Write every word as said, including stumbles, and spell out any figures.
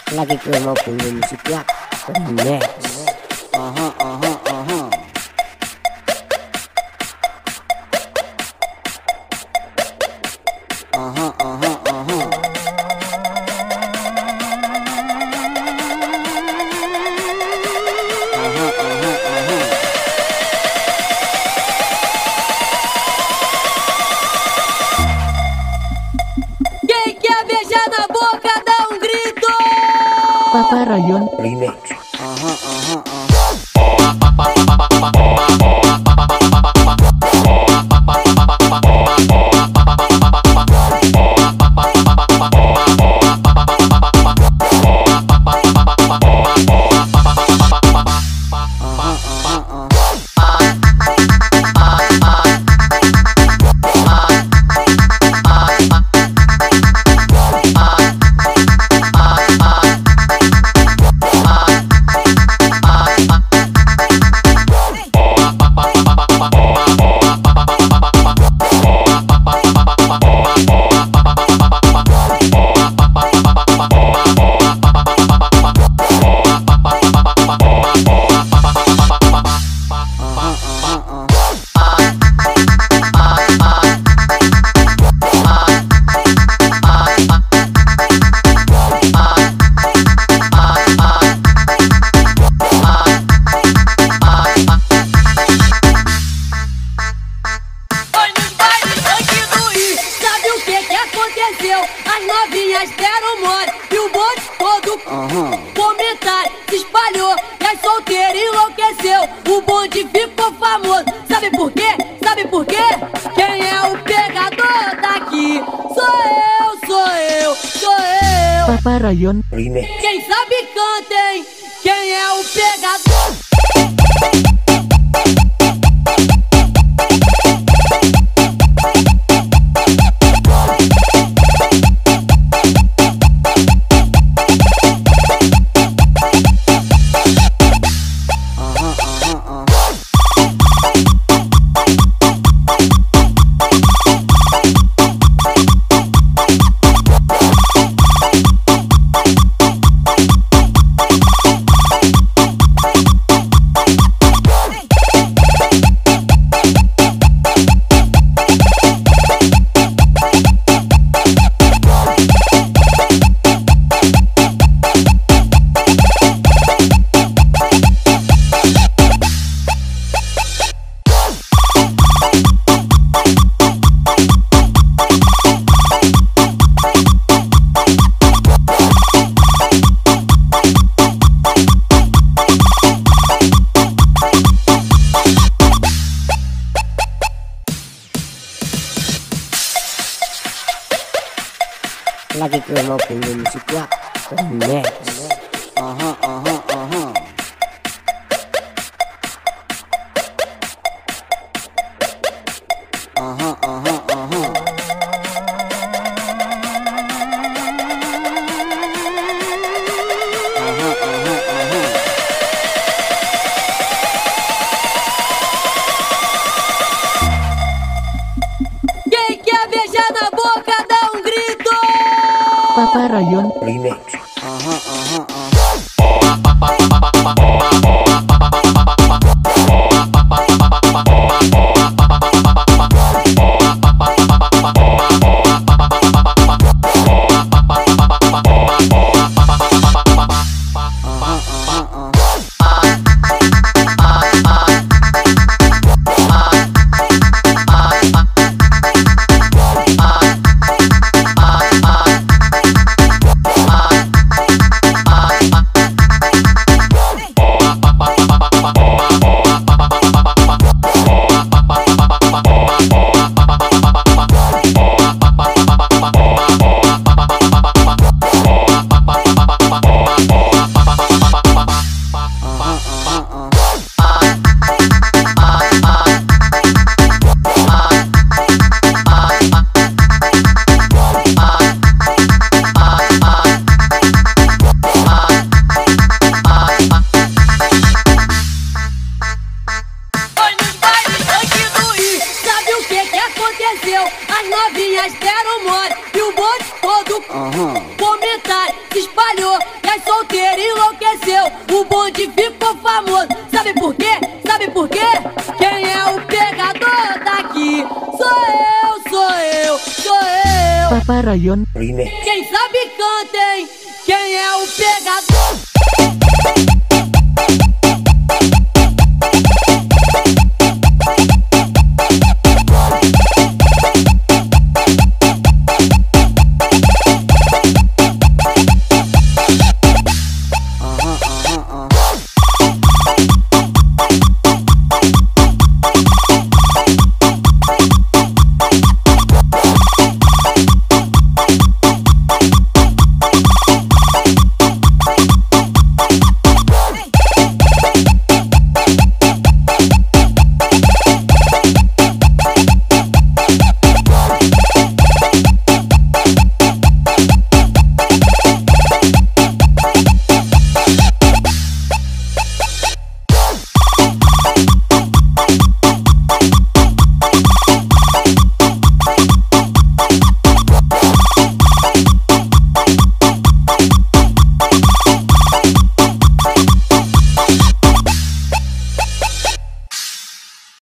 Lagi gue mau punya musik ya Remix. Aha, aha, aha. Aha, aha, aha. Aha, aha, aha. Quem quer beijar na boca dá um grito. Paparayon Remix. Aha, aha, aha. As novinhas deram mole e o bonde todo Aham. comentário se espalhou e as solteiras enlouqueceu. O bonde ficou famoso. Sabe por quê? Sabe por quê? Quem é o pegador daqui? Sou eu, sou eu, sou eu. Paparayon Remix. Quem sabe cantem. Quem é o pegador? Lagi gue mau punya musik ya Remix. Aha, aha, aha. Aha, aha, aha. Aha, aha, aha. Quem quer beijar na boca dá um grito. Paparayon Remix. Aha, aha, aha. Paparayon. Remix. Quem sabe canta, hein? Quem é o pegador?